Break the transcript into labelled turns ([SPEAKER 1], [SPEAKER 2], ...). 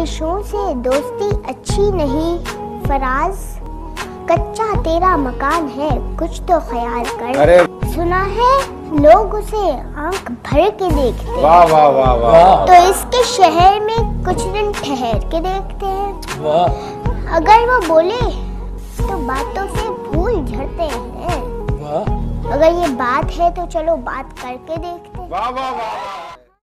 [SPEAKER 1] ख्वाहिशों से दोस्ती अच्छी नहीं फराज, कच्चा तेरा मकान है कुछ तो ख्याल कर।
[SPEAKER 2] अरे
[SPEAKER 1] सुना है लोग उसे आंख भर के देखते
[SPEAKER 2] वाह वाह वाह वाह।
[SPEAKER 1] तो इसके शहर में कुछ दिन ठहर के देखते हैं।
[SPEAKER 3] वाह
[SPEAKER 1] अगर वो बोले तो बातों से फूल झड़ते हैं।
[SPEAKER 3] वाह।
[SPEAKER 1] अगर ये बात है तो चलो बात करके देखते हैं।
[SPEAKER 2] वाह वाह वाह।